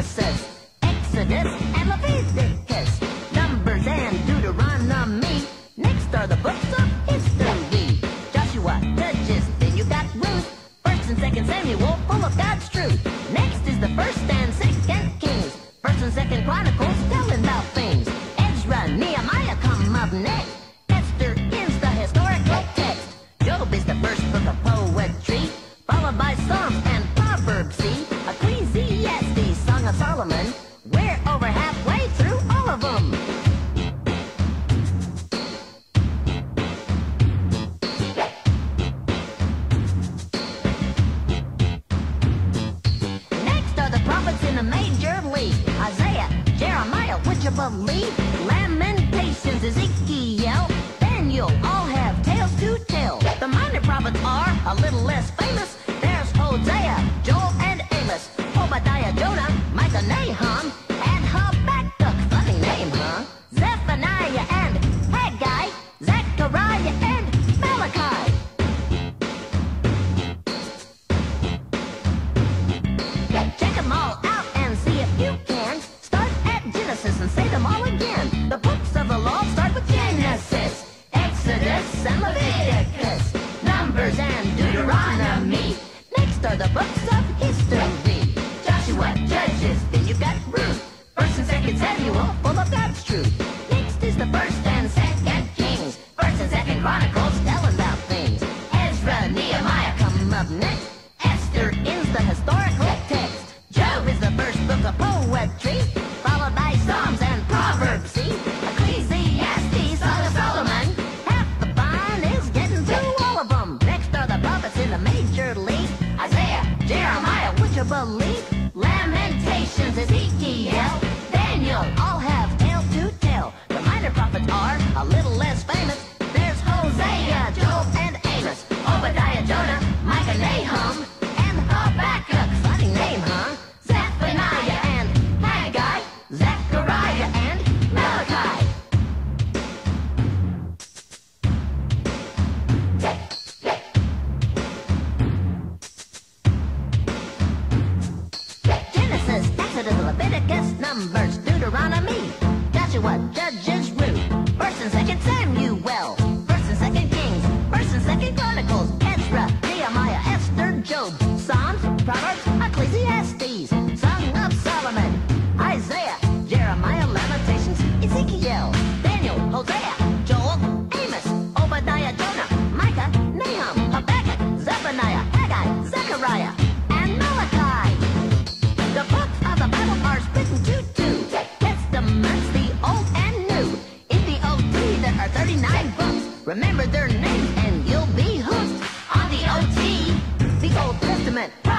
Genesis, Exodus, and Leviticus, Numbers and Deuteronomy. Next are the books of history. Joshua, Judges, then you got Ruth. First and Second Samuel, full of God's truth. Next is the First and Second Kings. First and Second Chronicles, telling about things. Ezra, Nehemiah come up next. Esther is the historical text. Job is the first book of poetry, followed by Psalms and Proverbs. See, Ecclesiastes, Song of Solomon. We're over halfway through all of them. Next are the prophets in the major league. Isaiah, Jeremiah, would you believe? Lamentations, Ezekiel, Daniel, all have tales to tell. The minor prophets are a little less famous. There's Hosea, Joel, and Amos, Obadiah, Jonah, Micah, Nahum, and Habakkuk, funny name, huh? Zephaniah and Haggai, Zechariah and Malachi. Check them all out and see if you can. Start at Genesis and say them all again. The books of the law start with Genesis, Exodus, and Leviticus, Numbers and Deuteronomy. Next are the books of history. Joshua, Judges, then you got Ruth. First and Second Samuel, full of God's truth. Next is the First and Second Kings. First and Second Chronicles, telling about things. Ezra, Nehemiah come up next. Esther is the historical text. Job is the first book of poetry, followed by Psalms and Proverbs. See, Ecclesiastes, Song of Solomon. Half the fun is getting through all of them. Next are the prophets in the major league. Isaiah, Jeremiah, would you believe? Lamentations, Ezekiel, Daniel, all have tales to tell. The minor prophets are a little less famous. There's Hosea, Joel, and Amos, Obadiah, Jonah, Micah, Nahum, and Habakkuk, funny name, huh? Zephaniah and Haggai, Zechariah and Malachi. Genesis, Exodus, Leviticus, Numbers, Deuteronomy, Joshua, Judges, Ruth, First and Second Samuel, First and Second Kings, First and Second Chronicles, Ezra, Nehemiah, Esther, Job, Psalms, Proverbs, Ecclesiastes, Song of Solomon, Isaiah, Jeremiah, Lamentations, Ezekiel, Daniel, Hosea, Joel, Amos, Obadiah, Jonah, Micah, Nahum, Habakkuk, Zephaniah, Haggai, Zechariah, and Malachi. The books of the Bible are split into two testaments, the Old and New. In the OT there are 39 books. Remember their names and you'll be hooked. On the OT, the Old Testament